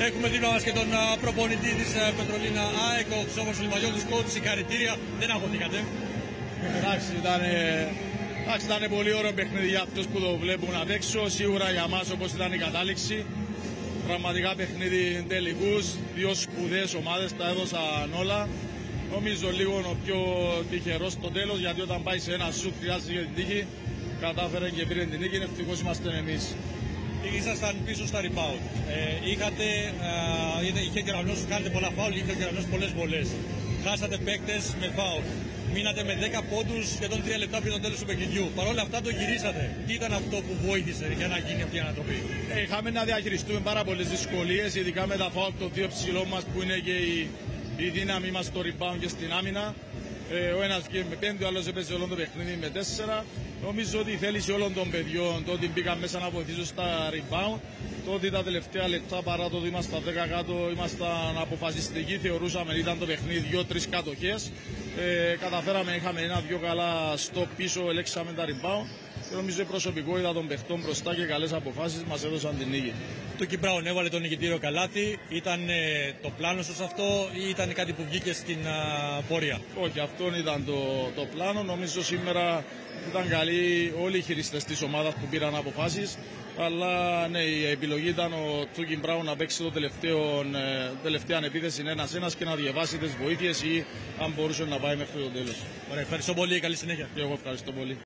Έχουμε δίπλα μας και τον προπονητή της Πετρολίνα ΑΕΚ, ο Χρυσόφωνος Λιμαγιώτης. Coach, συγχαρητήρια. Δεν αγχωθήκατε? Εντάξει, ήταν πολύ ωραίο παιχνίδι για αυτούς που το βλέπουν απ' έξω. Σίγουρα για μας, όπως ήταν η κατάληξη. Πραγματικά παιχνίδι τελικούς. Δύο σπουδαίες ομάδες τα έδωσαν όλα. Νομίζω λίγο ο πιο τυχερός στο τέλος, γιατί όταν πάει σε ένα σουτ χρειάζεται για την τύχη. Κατάφερε και πήρε την νίκη. Ευτυχώς είμαστε εμείς. Ήσασταν πίσω στα rebound. Είχε κεραυνώσει, κάνετε πολλά φάουλ, είχε κεραυνώσει πολλές βολές. Χάσατε παίκτες με φάουλ. Μείνατε με 10 πόντους σχεδόν 3 λεπτά πριν το τέλος του παιχνιδιού. Παρ' όλα αυτά το γυρίσατε. Τι ήταν αυτό που βοήθησε για να γίνει αυτή η ανατροπή? Είχαμε να διαχειριστούμε πάρα πολλές δυσκολίες, ειδικά με τα φάουλ των δύο ψηλών μας που είναι και η δύναμη μας στο rebound και στην άμυνα. Ο ένας βγήκε με 5, ο άλλος έπαιζε όλο το παιχνίδι με 4. Νομίζω ότι η θέληση όλων των παιδιών, το ότι μπήκαν μέσα να βοηθήσουν στα rebound, το ότι τα τελευταία λεπτά παρά το ότι ήμασταν 10 κάτω, ήμασταν αποφασιστικοί, θεωρούσαμε ήταν το παιχνίδι 2-3 κατοχές. Καταφέραμε, είχαμε ένα-δυο καλά στο πίσω, ελέξαμε τα rebound. Και νομίζω η προσωπικότητα των παιχτών μπροστά και καλές αποφάσεις μας έδωσαν την νίκη. Το Κιμπράουν έβαλε το νικητήριο καλάθι. Ήταν το πλάνο σας αυτό ή ήταν κάτι που βγήκε στην πορεία? Όχι, αυτό ήταν το πλάνο. Νομίζω σήμερα ήταν καλοί όλοι οι χειριστές της ομάδας που πήραν αποφάσεις. Αλλά ναι, η επιλογή ήταν ο Τούκιν Μπράουν να παίξει το τελευταία επίθεση 1-1 και να διαβάσει τις βοήθειες ή αν μπορούσε να πάει μέχρι το τέλος. Ωραία, ευχαριστώ πολύ. Καλή συνέχεια. Και εγώ ευχαριστώ πολύ.